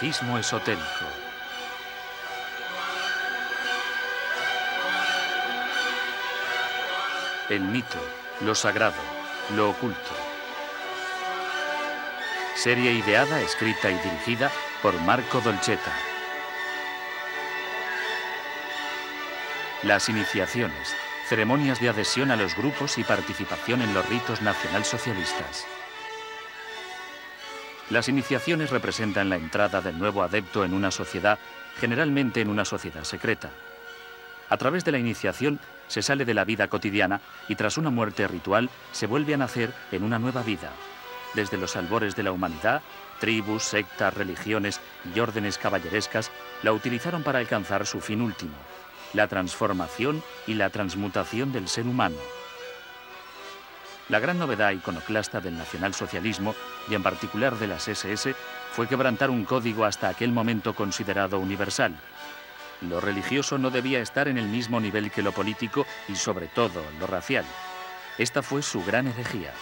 Nazismo esotérico. El mito, lo sagrado, lo oculto. Serie ideada, escrita y dirigida por Marco Dolcetta. Las iniciaciones, ceremonias de adhesión a los grupos y participación en los ritos nacionalsocialistas. Las iniciaciones representan la entrada del nuevo adepto en una sociedad, generalmente en una sociedad secreta. A través de la iniciación se sale de la vida cotidiana y tras una muerte ritual se vuelve a nacer en una nueva vida. Desde los albores de la humanidad, tribus, sectas, religiones y órdenes caballerescas la utilizaron para alcanzar su fin último, la transformación y la transmutación del ser humano. La gran novedad iconoclasta del nacionalsocialismo, y en particular de las SS, fue quebrantar un código hasta aquel momento considerado universal. Lo religioso no debía estar en el mismo nivel que lo político y, sobre todo, lo racial. Esta fue su gran herejía.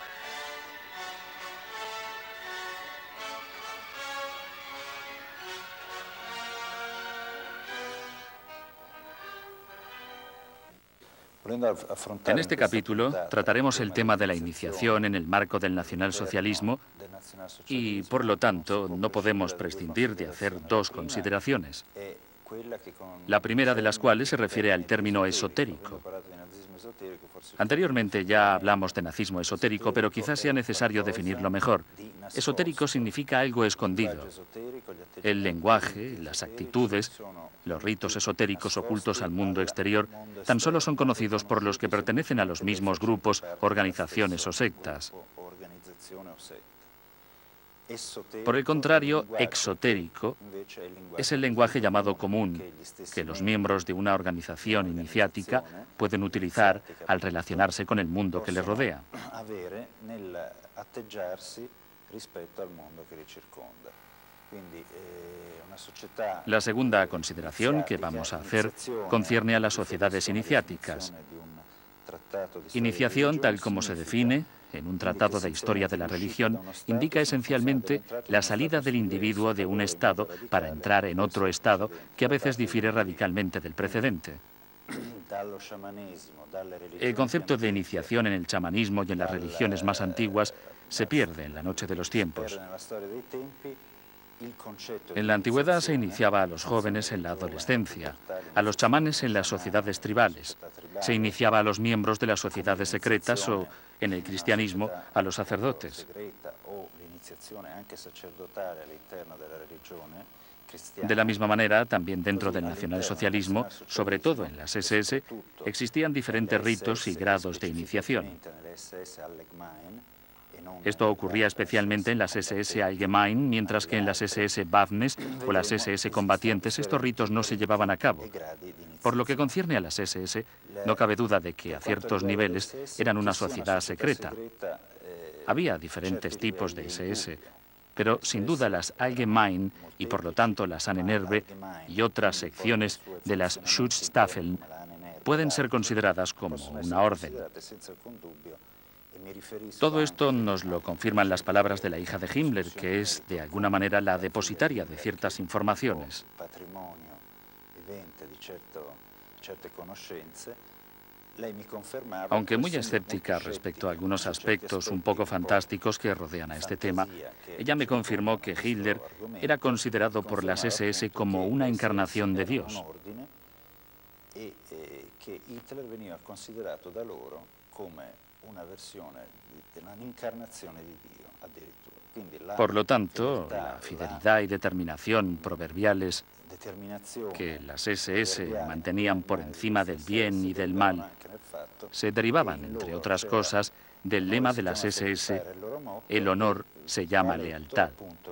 En este capítulo trataremos el tema de la iniciación en el marco del nacionalsocialismo y, por lo tanto, no podemos prescindir de hacer dos consideraciones. La primera de las cuales se refiere al término esotérico. Anteriormente ya hablamos de nazismo esotérico, pero quizás sea necesario definirlo mejor. Esotérico significa algo escondido. El lenguaje, las actitudes, los ritos esotéricos ocultos al mundo exterior tan solo son conocidos por los que pertenecen a los mismos grupos, organizaciones o sectas. Por el contrario, exotérico es el lenguaje llamado común, que los miembros de una organización iniciática pueden utilizar al relacionarse con el mundo que les rodea. La segunda consideración que vamos a hacer concierne a las sociedades iniciáticas. Iniciación, tal como se define en un tratado de historia de la religión, indica esencialmente la salida del individuo de un estado para entrar en otro estado que a veces difiere radicalmente del precedente. El concepto de iniciación en el chamanismo y en las religiones más antiguas se pierde en la noche de los tiempos. En la antigüedad se iniciaba a los jóvenes en la adolescencia, a los chamanes en las sociedades tribales, se iniciaba a los miembros de las sociedades secretas o, en el cristianismo, a los sacerdotes. De la misma manera, también dentro del nacionalsocialismo, sobre todo en las SS, existían diferentes ritos y grados de iniciación. Esto ocurría especialmente en las SS Allgemein, mientras que en las SS Waffnes o las SS Combatientes estos ritos no se llevaban a cabo. Por lo que concierne a las SS, no cabe duda de que a ciertos niveles eran una sociedad secreta. Había diferentes tipos de SS, pero sin duda las Allgemein y por lo tanto las Ahnenerbe y otras secciones de las Schutzstaffeln pueden ser consideradas como una orden. Todo esto nos lo confirman las palabras de la hija de Himmler, que es, de alguna manera, la depositaria de ciertas informaciones. Aunque muy escéptica respecto a algunos aspectos un poco fantásticos que rodean a este tema, ella me confirmó que Hitler era considerado por las SS como una encarnación de Dios. Por lo tanto, la fidelidad y determinación proverbiales que las SS mantenían por encima del bien y del mal se derivaban, entre otras cosas, del lema de las SS: el honor se llama lealtad.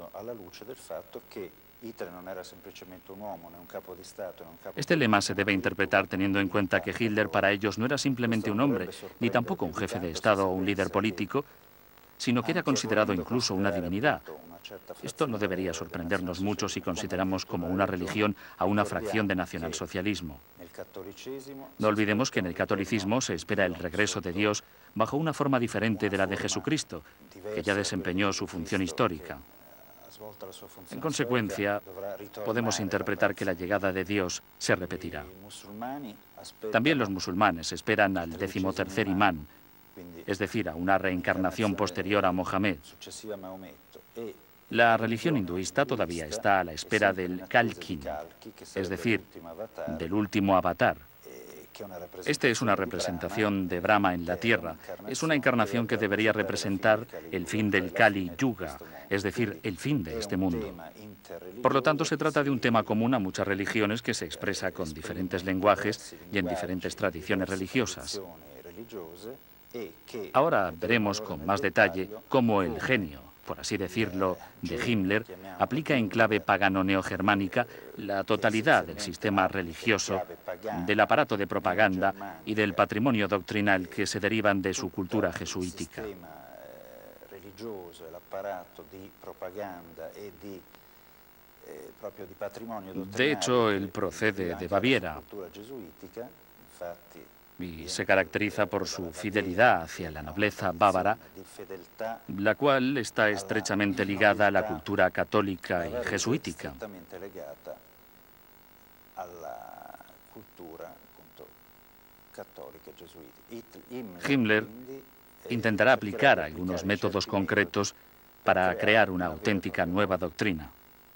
Este lema se debe interpretar teniendo en cuenta que Hitler para ellos no era simplemente un hombre, ni tampoco un jefe de Estado o un líder político, sino que era considerado incluso una divinidad. Esto no debería sorprendernos mucho si consideramos como una religión a una fracción de nacionalsocialismo. No olvidemos que en el catolicismo se espera el regreso de Dios bajo una forma diferente de la de Jesucristo, que ya desempeñó su función histórica. En consecuencia, podemos interpretar que la llegada de Dios se repetirá. También los musulmanes esperan al 13º imán, es decir, a una reencarnación posterior a Mohamed. La religión hinduista todavía está a la espera del Kalki, es decir, del último avatar. Este es una representación de Brahma en la tierra. Es una encarnación que debería representar el fin del Kali Yuga, es decir, el fin de este mundo. Por lo tanto, se trata de un tema común a muchas religiones que se expresa con diferentes lenguajes y en diferentes tradiciones religiosas. Ahora veremos con más detalle cómo el genio, por así decirlo, de Himmler, aplica en clave pagano-neogermánica la totalidad del sistema religioso, del aparato de propaganda y del patrimonio doctrinal que se derivan de su cultura jesuítica. De hecho, él procede de Baviera y se caracteriza por su fidelidad hacia la nobleza bávara, la cual está estrechamente ligada a la cultura católica y jesuítica. Himmler intentará aplicar algunos métodos concretos para crear una auténtica nueva doctrina.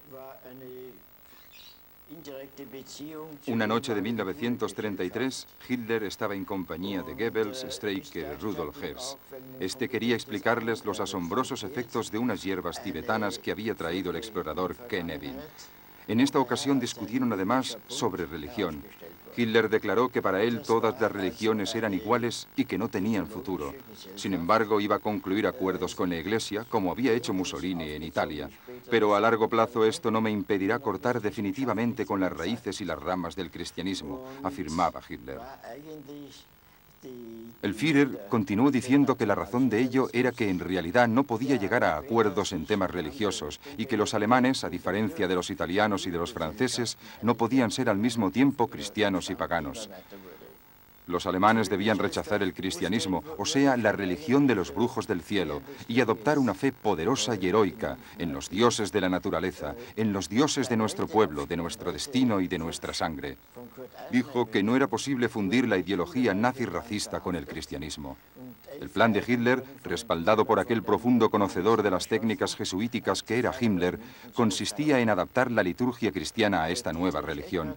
Una noche de 1933, Hitler estaba en compañía de Goebbels, Streicher y Rudolf Hess. Este quería explicarles los asombrosos efectos de unas hierbas tibetanas que había traído el explorador Kennedy. En esta ocasión discutieron además sobre religión. Hitler declaró que para él todas las religiones eran iguales y que no tenían futuro. Sin embargo, iba a concluir acuerdos con la Iglesia, como había hecho Mussolini en Italia. Pero a largo plazo esto no me impedirá cortar definitivamente con las raíces y las ramas del cristianismo, afirmaba Hitler. El Führer continuó diciendo que la razón de ello era que en realidad no podía llegar a acuerdos en temas religiosos y que los alemanes, a diferencia de los italianos y de los franceses, no podían ser al mismo tiempo cristianos y paganos. Los alemanes debían rechazar el cristianismo, o sea, la religión de los brujos del cielo, y adoptar una fe poderosa y heroica en los dioses de la naturaleza, en los dioses de nuestro pueblo, de nuestro destino y de nuestra sangre. Dijo que no era posible fundir la ideología nazi-racista con el cristianismo. El plan de Hitler, respaldado por aquel profundo conocedor de las técnicas jesuíticas que era Himmler, consistía en adaptar la liturgia cristiana a esta nueva religión.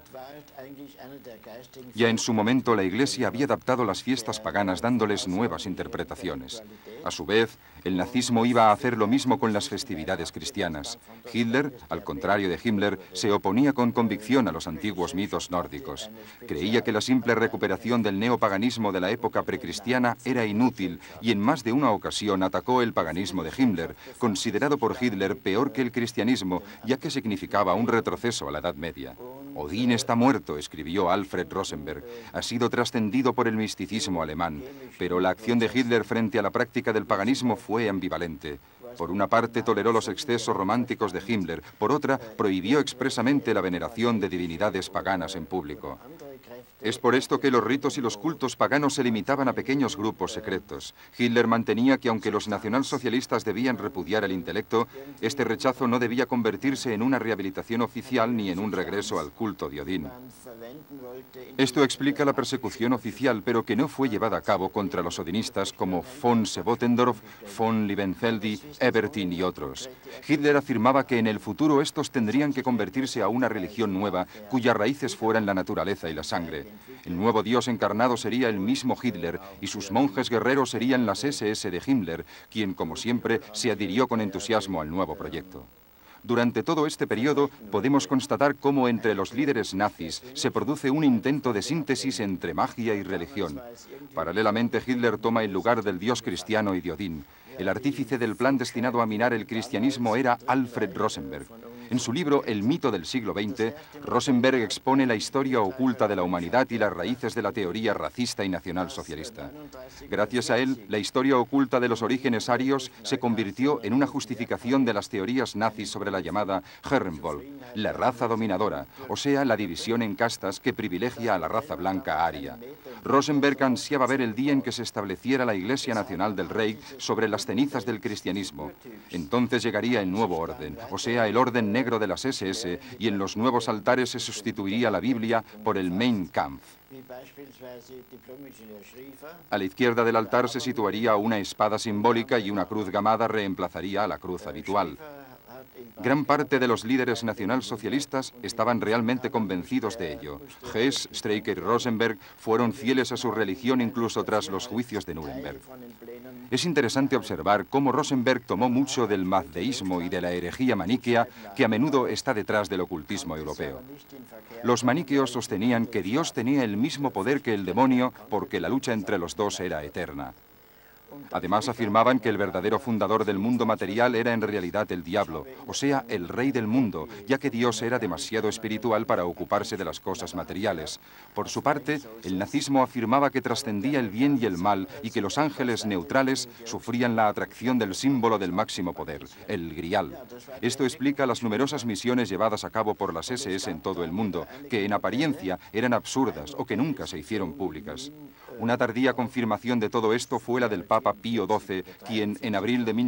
Ya en su momento la Iglesia había adaptado las fiestas paganas dándoles nuevas interpretaciones. A su vez, el nazismo iba a hacer lo mismo con las festividades cristianas. Hitler, al contrario de Himmler, se oponía con convicción a los antiguos mitos nórdicos. Creía que la simple recuperación del neopaganismo de la época precristiana era inútil y en más de una ocasión atacó el paganismo de Himmler, considerado por Hitler peor que el cristianismo, ya que significaba un retroceso a la Edad Media. Odín está muerto, escribió Alfred Rosenberg. Ha sido trascendido por el misticismo alemán, pero la acción de Hitler frente a la práctica del paganismo fue ambivalente. Por una parte toleró los excesos románticos de Himmler, por otra prohibió expresamente la veneración de divinidades paganas en público. Es por esto que los ritos y los cultos paganos se limitaban a pequeños grupos secretos. Hitler mantenía que aunque los nacionalsocialistas debían repudiar el intelecto, este rechazo no debía convertirse en una rehabilitación oficial ni en un regreso al culto de Odín. Esto explica la persecución oficial, pero que no fue llevada a cabo contra los odinistas como von Sebottendorf, von Liebenfeldi, Ebertin y otros. Hitler afirmaba que en el futuro estos tendrían que convertirse a una religión nueva cuyas raíces fueran la naturaleza y la sangre. El nuevo dios encarnado sería el mismo Hitler y sus monjes guerreros serían las SS de Himmler, quien, como siempre, se adhirió con entusiasmo al nuevo proyecto. Durante todo este periodo podemos constatar cómo entre los líderes nazis se produce un intento de síntesis entre magia y religión. Paralelamente, Hitler toma el lugar del dios cristiano y de Odín. El artífice del plan destinado a minar el cristianismo era Alfred Rosenberg. En su libro El mito del siglo XX, Rosenberg expone la historia oculta de la humanidad y las raíces de la teoría racista y nacionalsocialista. Gracias a él, la historia oculta de los orígenes arios se convirtió en una justificación de las teorías nazis sobre la llamada Herrenvolk, la raza dominadora, o sea, la división en castas que privilegia a la raza blanca aria. Rosenberg ansiaba ver el día en que se estableciera la Iglesia Nacional del Reich sobre las cenizas del cristianismo. Entonces llegaría el nuevo orden, o sea, el orden negro de las SS, y en los nuevos altares se sustituiría la Biblia por el Mein Kampf. A la izquierda del altar se situaría una espada simbólica y una cruz gamada reemplazaría a la cruz habitual. Gran parte de los líderes nacionalsocialistas estaban realmente convencidos de ello. Hess, Streicher y Rosenberg fueron fieles a su religión incluso tras los juicios de Nuremberg. Es interesante observar cómo Rosenberg tomó mucho del mazdeísmo y de la herejía maniquea que a menudo está detrás del ocultismo europeo. Los maniqueos sostenían que Dios tenía el mismo poder que el demonio porque la lucha entre los dos era eterna. Además afirmaban que el verdadero fundador del mundo material era en realidad el diablo, o sea, el rey del mundo, ya que Dios era demasiado espiritual para ocuparse de las cosas materiales. Por su parte, el nazismo afirmaba que trascendía el bien y el mal y que los ángeles neutrales sufrían la atracción del símbolo del máximo poder, el Grial. Esto explica las numerosas misiones llevadas a cabo por las SS en todo el mundo, que en apariencia eran absurdas o que nunca se hicieron públicas. Una tardía confirmación de todo esto fue la del Papa Pío XII, quien en abril de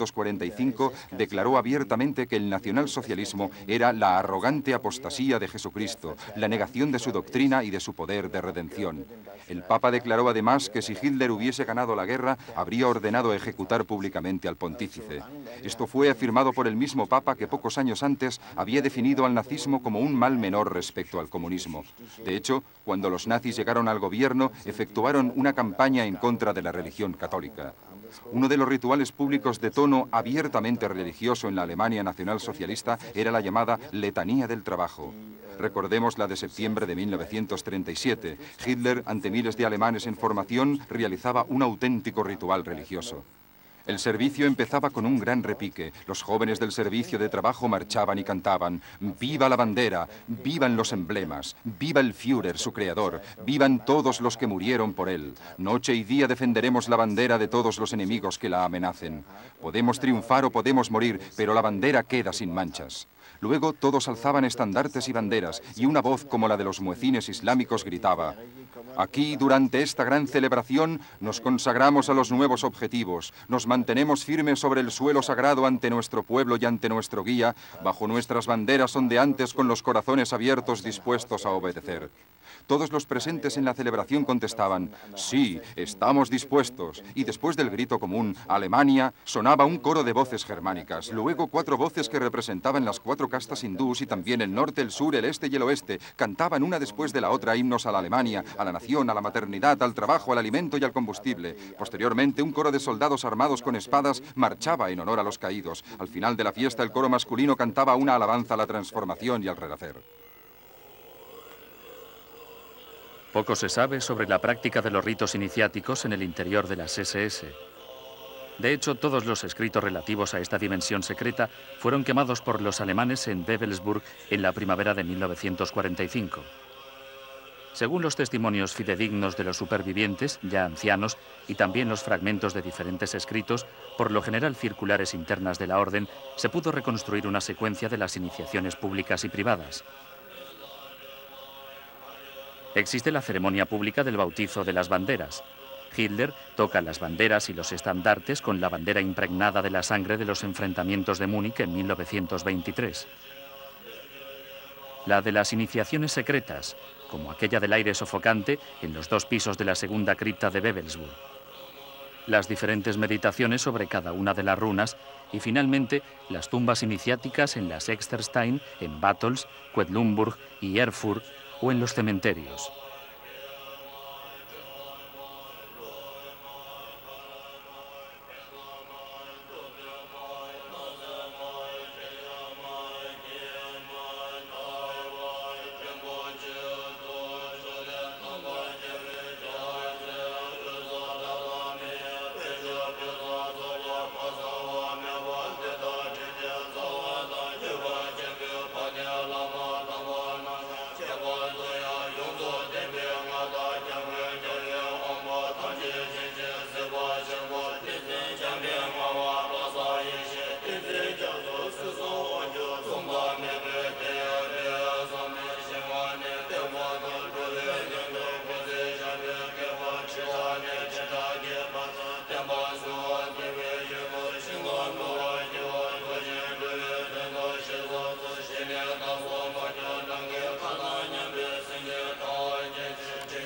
1945 declaró abiertamente que el nacionalsocialismo era la arrogante apostasía de Jesucristo, la negación de su doctrina y de su poder de redención. El Papa declaró además que si Hitler hubiese ganado la guerra, habría ordenado ejecutar públicamente al pontífice. Esto fue afirmado por el mismo Papa que pocos años antes había definido al nazismo como un mal menor respecto al comunismo. De hecho, cuando los nazis llegaron al gobierno, efectuaron una campaña en contra de la religión católica. Uno de los rituales públicos de tono abiertamente religioso en la Alemania nacionalsocialista era la llamada Letanía del Trabajo. Recordemos la de septiembre de 1937. Hitler, ante miles de alemanes en formación, realizaba un auténtico ritual religioso. El servicio empezaba con un gran repique. Los jóvenes del servicio de trabajo marchaban y cantaban: ¡Viva la bandera! ¡Vivan los emblemas! ¡Viva el Führer, su creador! ¡Vivan todos los que murieron por él! Noche y día defenderemos la bandera de todos los enemigos que la amenacen. Podemos triunfar o podemos morir, pero la bandera queda sin manchas. Luego todos alzaban estandartes y banderas, y una voz como la de los muecines islámicos gritaba: aquí, durante esta gran celebración, nos consagramos a los nuevos objetivos, nos mantenemos firmes sobre el suelo sagrado ante nuestro pueblo y ante nuestro guía, bajo nuestras banderas ondeantes con los corazones abiertos dispuestos a obedecer. Todos los presentes en la celebración contestaban: sí, estamos dispuestos. Y después del grito común, Alemania, sonaba un coro de voces germánicas, luego 4 voces que representaban las 4 castas hindús y también el norte, el sur, el este y el oeste. Cantaban una después de la otra himnos a la Alemania, a la nación, a la maternidad, al trabajo, al alimento y al combustible. Posteriormente, un coro de soldados armados con espadas marchaba en honor a los caídos. Al final de la fiesta, el coro masculino cantaba una alabanza a la transformación y al renacer. Poco se sabe sobre la práctica de los ritos iniciáticos en el interior de las SS. De hecho, todos los escritos relativos a esta dimensión secreta fueron quemados por los alemanes en Wewelsburg en la primavera de 1945. Según los testimonios fidedignos de los supervivientes, ya ancianos, y también los fragmentos de diferentes escritos, por lo general circulares internas de la orden, se pudo reconstruir una secuencia de las iniciaciones públicas y privadas. Existe la ceremonia pública del bautizo de las banderas. Hitler toca las banderas y los estandartes con la bandera impregnada de la sangre de los enfrentamientos de Múnich en 1923. La de las iniciaciones secretas, como aquella del aire sofocante en los 2 pisos de la segunda cripta de Wewelsburg. Las diferentes meditaciones sobre cada una de las runas y finalmente las tumbas iniciáticas en las Exterstein, en Battles, Quedlinburg y Erfurt o en los cementerios.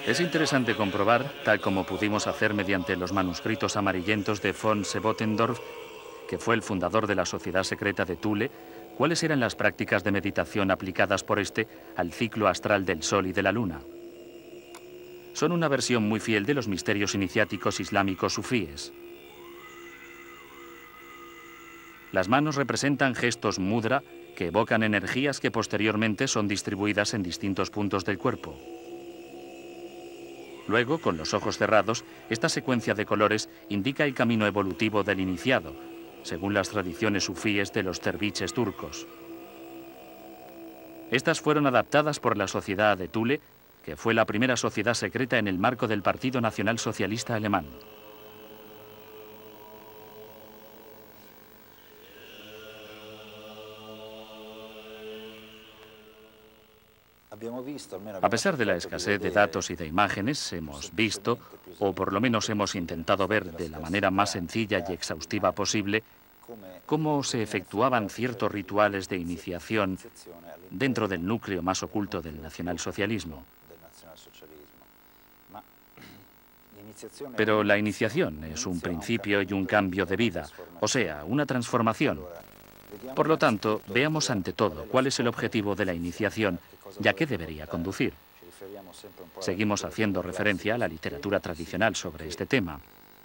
Es interesante comprobar, tal como pudimos hacer mediante los manuscritos amarillentos de von Sebottendorf, que fue el fundador de la sociedad secreta de Thule, cuáles eran las prácticas de meditación aplicadas por este al ciclo astral del Sol y de la Luna. Son una versión muy fiel de los misterios iniciáticos islámicos sufíes. Las manos representan gestos mudra que evocan energías que posteriormente son distribuidas en distintos puntos del cuerpo. Luego, con los ojos cerrados, esta secuencia de colores indica el camino evolutivo del iniciado, según las tradiciones sufíes de los derviches turcos. Estas fueron adaptadas por la Sociedad de Thule, que fue la primera sociedad secreta en el marco del Partido Nacional Socialista Alemán. A pesar de la escasez de datos y de imágenes, hemos visto, o por lo menos hemos intentado ver de la manera más sencilla y exhaustiva posible, cómo se efectuaban ciertos rituales de iniciación dentro del núcleo más oculto del nacionalsocialismo. Pero la iniciación es un principio y un cambio de vida, o sea, una transformación. Por lo tanto, veamos ante todo cuál es el objetivo de la iniciación y a qué debería conducir. Seguimos haciendo referencia a la literatura tradicional sobre este tema.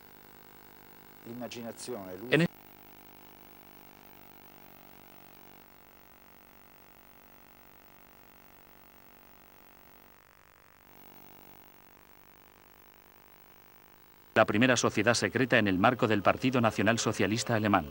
La primera sociedad secreta en el marco del Partido Nacional Socialista Alemán.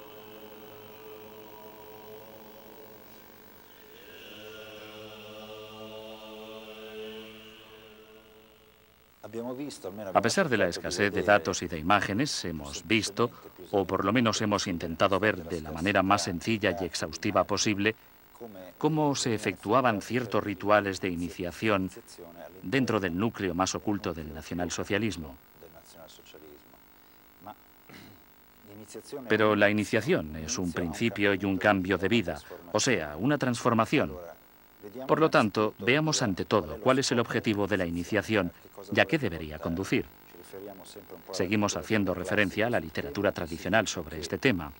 A pesar de la escasez de datos y de imágenes, hemos visto, o por lo menos hemos intentado ver de la manera más sencilla y exhaustiva posible, cómo se efectuaban ciertos rituales de iniciación dentro del núcleo más oculto del nacionalsocialismo. Pero la iniciación es un principio y un cambio de vida, o sea, una transformación. Por lo tanto, veamos ante todo cuál es el objetivo de la iniciación y a qué debería conducir. Seguimos haciendo referencia a la literatura tradicional sobre este tema.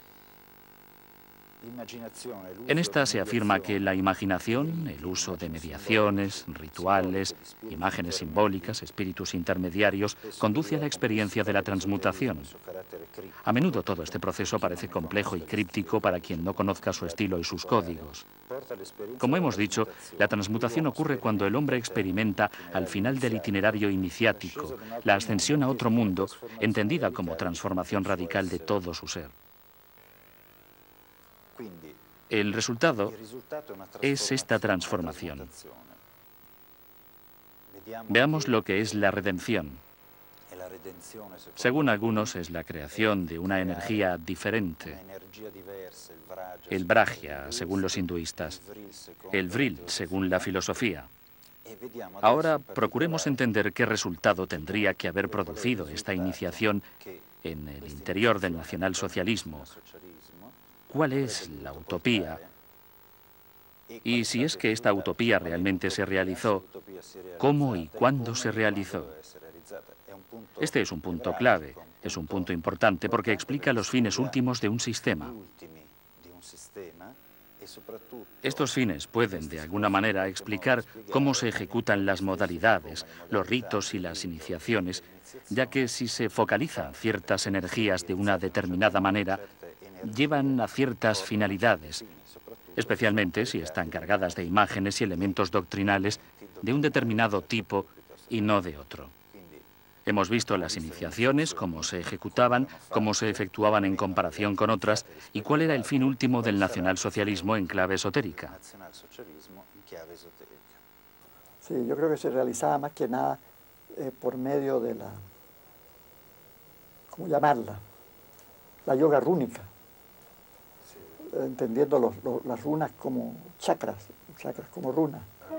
En esta se afirma que la imaginación, el uso de mediaciones, rituales, imágenes simbólicas, espíritus intermediarios, conduce a la experiencia de la transmutación. A menudo todo este proceso parece complejo y críptico para quien no conozca su estilo y sus códigos. Como hemos dicho, la transmutación ocurre cuando el hombre experimenta, al final del itinerario iniciático, la ascensión a otro mundo, entendida como transformación radical de todo su ser. El resultado es esta transformación. Veamos lo que es la redención. Según algunos, es la creación de una energía diferente. El Brahya, según los hinduistas. El Vril, según la filosofía. Ahora procuremos entender qué resultado tendría que haber producido esta iniciación en el interior del nacionalsocialismo. ¿Cuál es la utopía? Y si es que esta utopía realmente se realizó, ¿cómo y cuándo se realizó? Este es un punto clave, es un punto importante porque explica los fines últimos de un sistema. Estos fines pueden, de alguna manera, explicar cómo se ejecutan las modalidades, los ritos y las iniciaciones, ya que si se focalizan ciertas energías de una determinada manera, llevan a ciertas finalidades, especialmente si están cargadas de imágenes y elementos doctrinales de un determinado tipo y no de otro. Hemos visto las iniciaciones, cómo se ejecutaban, cómo se efectuaban en comparación con otras y cuál era el fin último del nacionalsocialismo en clave esotérica. Sí, yo creo que se realizaba más que nada por medio de la, ¿cómo llamarla? La yoga rúnica, entendiendo las runas como chakras como runas,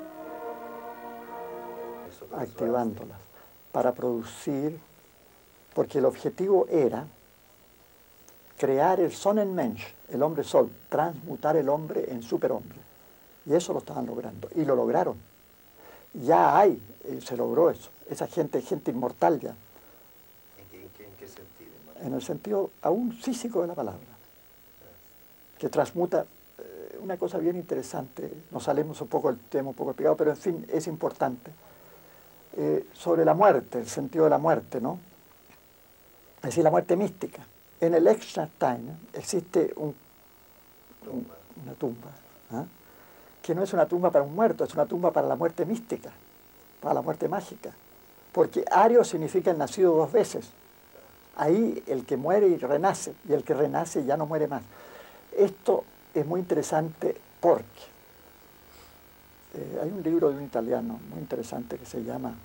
activándolas para producir, porque el objetivo era crear el Sonnenmensch, el hombre sol, transmutar el hombre en superhombre. Y eso lo estaban logrando, y lo lograron. Ya se logró eso. esa gente inmortal ya. ¿En qué sentido? En el sentido aún físico de la palabra, que transmuta una cosa bien interesante, nos salimos un poco del tema, un poco explicado, pero en fin, es importante, sobre la muerte, el sentido de la muerte, ¿no? Es decir, la muerte mística. En el Echstein existe una tumba, ¿eh? Que no es una tumba para un muerto, es una tumba para la muerte mística, para la muerte mágica, porque ario significa el nacido dos veces. Ahí el que muere y renace, y el que renace ya no muere más. Esto es muy interesante porque hay un libro de un italiano muy interesante que se llama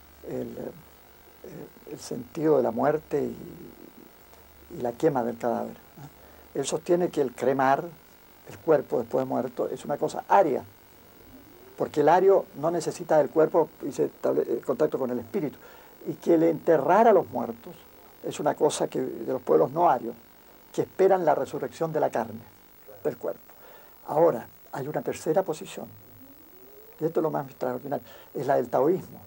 El sentido de la muerte y la quema del cadáver, ¿eh? Él sostiene que el cremar el cuerpo después de muerto es una cosa aria, porque el ario no necesita del cuerpo y se establece contacto con el espíritu, y que el enterrar a los muertos es una cosa que, de los pueblos no arios, que esperan la resurrección de la carne, del cuerpo. Ahora, hay una tercera posición, y esto es lo más extraordinario, es la del taoísmo.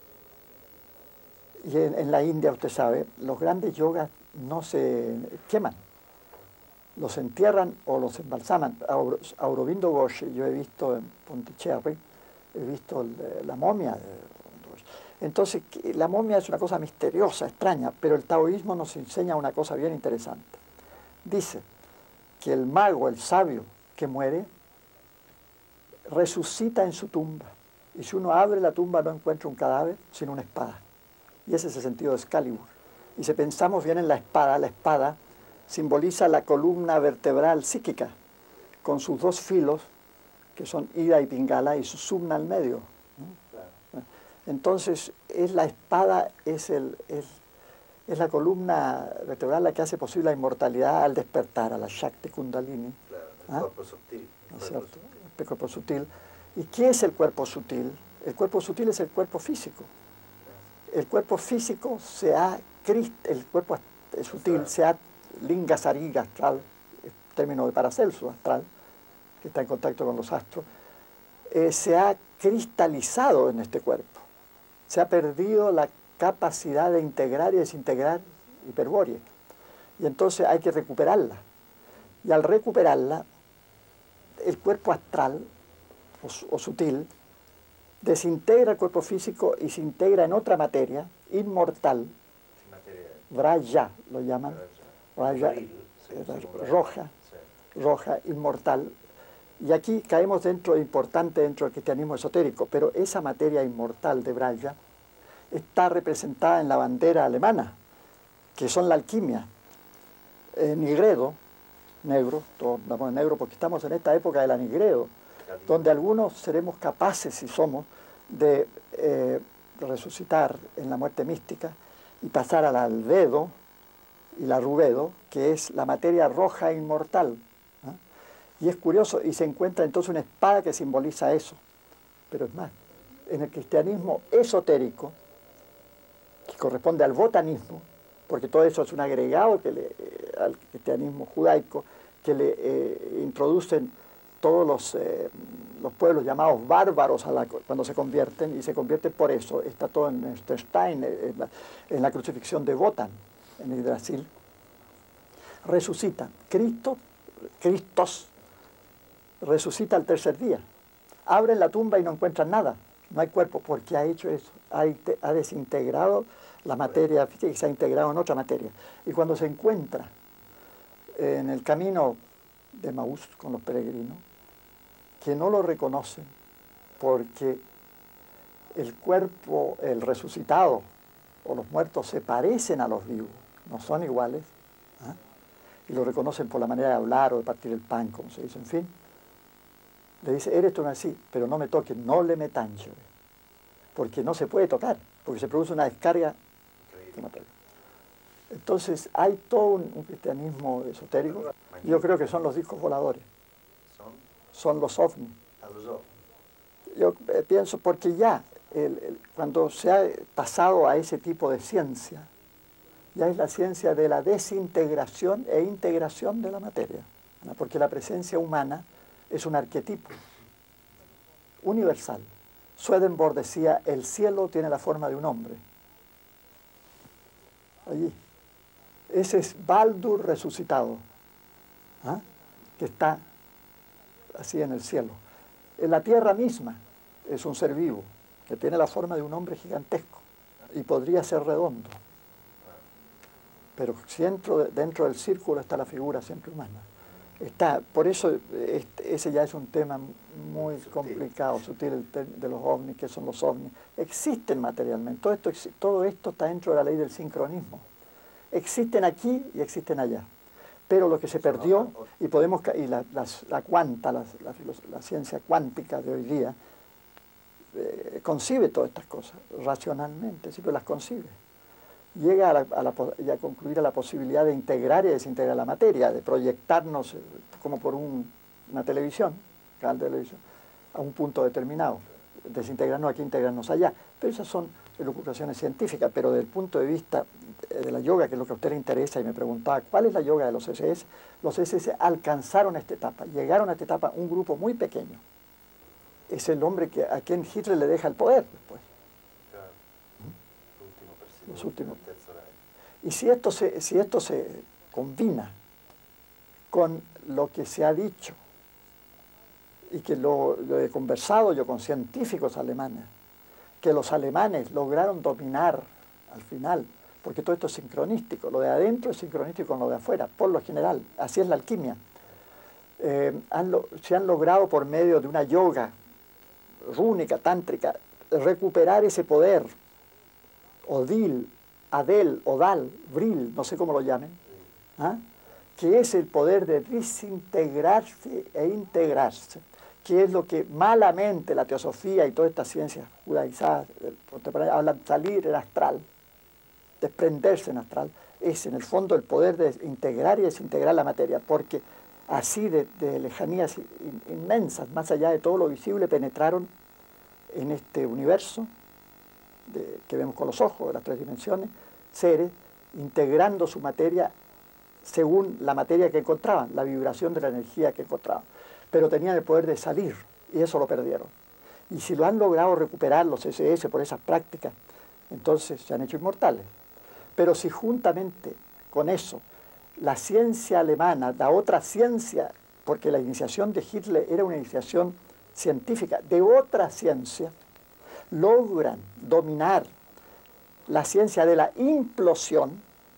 Y en la India, usted sabe, los grandes yogas no se queman, los entierran o los embalsaman. A Aurobindo Ghosh, yo he visto en Pondicherry, he visto la momia de Ghosh. Entonces, la momia es una cosa misteriosa, extraña, pero el taoísmo nos enseña una cosa bien interesante. Dice que el mago, el sabio que muere, resucita en su tumba. Y si uno abre la tumba no encuentra un cadáver, sino una espada. Y ese es el sentido de Excalibur. Y si pensamos bien en la espada simboliza la columna vertebral psíquica, con sus dos filos, que son Ida y Pingala, y su sumna al medio, ¿no? Claro. Entonces, la espada es la columna vertebral la que hace posible la inmortalidad al despertar, a la Shakti Kundalini. Claro, el cuerpo sutil. ¿No es cierto? El cuerpo sutil. ¿Y qué es el cuerpo sutil? El cuerpo sutil es el cuerpo físico. El cuerpo físico el cuerpo sutil se ha linga sariga astral, término de Paracelso astral, que está en contacto con los astros, se ha cristalizado en este cuerpo. Se ha perdido la capacidad de integrar y desintegrar hiperbórea. Y entonces hay que recuperarla. Y al recuperarla, el cuerpo astral o sutil desintegra el cuerpo físico y se integra en otra materia inmortal, Vraya lo llaman, Vraya, roja, inmortal. Y aquí caemos importante dentro del cristianismo esotérico, pero esa materia inmortal de Vraya está representada en la bandera alemana, que son la alquimia, nigredo, negro, todos andamos en negro porque estamos en esta época de la nigredo, donde algunos seremos capaces, si somos, de resucitar en la muerte mística y pasar al albedo y la rubedo, que es la materia roja inmortal. Y es curioso, y se encuentra entonces una espada que simboliza eso. Pero es más, en el cristianismo esotérico, que corresponde al botanismo, porque todo eso es un agregado al cristianismo judaico, que le introducen todos los pueblos llamados bárbaros cuando se convierten, y se convierten por eso. Está todo en Stein, en la crucifixión de Wotan, en el Brasil. Resucita. Cristos resucita al tercer día. Abren la tumba y no encuentran nada. No hay cuerpo, porque ha hecho eso. Ha desintegrado la materia física y se ha integrado en otra materia. Y cuando se encuentra en el camino de Maús con los peregrinos, que no lo reconocen porque el cuerpo, el resucitado o los muertos se parecen a los vivos, no son iguales, y lo reconocen por la manera de hablar o de partir el pan, como se dice, en fin. Le dice, eres tú así, pero no me toques, no le metan yo, porque no se puede tocar, porque se produce una descarga. Entonces hay todo un cristianismo esotérico. Yo creo que son los discos voladores. Son los ovnis. Yo pienso, porque ya cuando se ha pasado a ese tipo de ciencia, ya es la ciencia de la desintegración e integración de la materia, ¿no? Porque la presencia humana es un arquetipo universal. Swedenborg decía, el cielo tiene la forma de un hombre. Allí. Ese es Baldur resucitado, ¿ah? Que está así en el cielo. En la tierra misma es un ser vivo, que tiene la forma de un hombre gigantesco y podría ser redondo. Pero dentro del círculo está la figura siempre humana. Por eso ese ya es un tema muy complicado, sutil, de los ovnis, que son los ovnis. Existen materialmente, todo esto está dentro de la ley del sincronismo. Existen aquí y existen allá. Pero lo que se perdió, y la ciencia cuántica de hoy día, concibe todas estas cosas racionalmente, siempre las concibe. Llega a concluir a la posibilidad de integrar y desintegrar la materia, de proyectarnos como por una televisión, canal de televisión, a un punto determinado, desintegrarnos aquí, integrarnos allá. Pero esas son elucubraciones científicas, pero desde el punto de vista de la yoga, que es lo que a usted le interesa, y me preguntaba, ¿cuál es la yoga de los SS? Los SS alcanzaron esta etapa, llegaron a esta etapa un grupo muy pequeño. Es el hombre a quien Hitler le deja el poder después. Los últimos. Y si esto se combina con lo que se ha dicho y que lo he conversado yo con científicos alemanes, que los alemanes lograron dominar al final, porque todo esto es sincronístico, lo de adentro es sincronístico con lo de afuera, por lo general, así es la alquimia. Se han logrado por medio de una yoga rúnica, tántrica, recuperar ese poder, Odil, Adel, Odal, Vril, no sé cómo lo llamen, ¿ah? Que es el poder de desintegrarse e integrarse, que es lo que malamente la teosofía y todas estas ciencias judaizadas hablan, salir en astral, desprenderse en astral, es en el fondo el poder de integrar y desintegrar la materia, porque así de lejanías inmensas, más allá de todo lo visible, penetraron en este universo que vemos con los ojos, de las tres dimensiones, seres, integrando su materia según la materia que encontraban, la vibración de la energía que encontraban. Pero tenían el poder de salir, y eso lo perdieron. Y si lo han logrado recuperar los SS por esas prácticas, entonces se han hecho inmortales. Pero si juntamente con eso, la ciencia alemana, la otra ciencia, porque la iniciación de Hitler era una iniciación científica, de otra ciencia, logran dominar la ciencia de la implosión,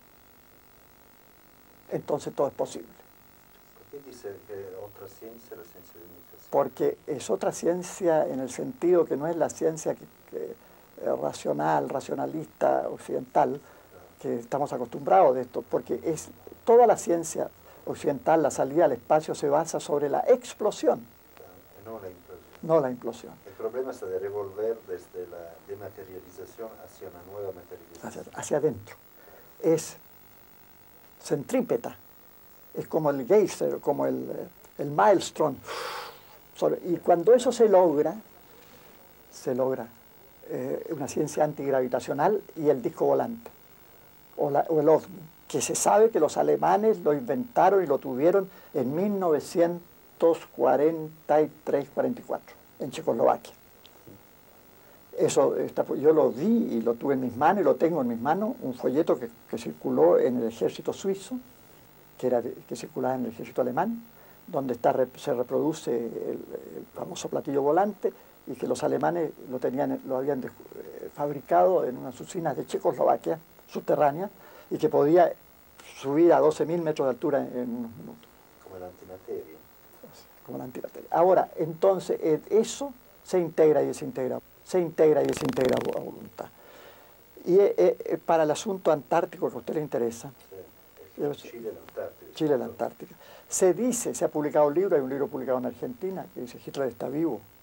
entonces todo es posible. ¿Por qué dice otra ciencia, la ciencia de la iniciación? Porque es otra ciencia en el sentido que no es la ciencia racional, racionalista, occidental, que estamos acostumbrados de esto, porque es toda la ciencia occidental, la salida al espacio se basa sobre la explosión. No la implosión. No la implosión. El problema es de revolver desde la dematerialización hacia una nueva materialización. Hacia adentro. Es centrípeta. Es como el geyser, como el maelstrom. Y cuando eso se logra una ciencia antigravitacional y el disco volante, o el ovni, que se sabe que los alemanes lo inventaron y lo tuvieron en 1943-44, en Checoslovaquia. Eso yo lo vi y lo tuve en mis manos y lo tengo en mis manos, un folleto que circuló en el ejército suizo, que circulaba en el ejército alemán, donde se reproduce el famoso platillo volante, y que los alemanes lo habían fabricado en unas usinas de Checoslovaquia, subterráneas, y que podía subir a 12.000 metros de altura en unos minutos. Como la antimateria. Como la antimateria. Ahora, entonces, eso se integra y desintegra a voluntad. Y para el asunto antártico que a usted le interesa, sí, Chile, la Antártida. Chile, la Antártica, se ha publicado un libro, hay un libro publicado en Argentina, que dice Hitler está vivo,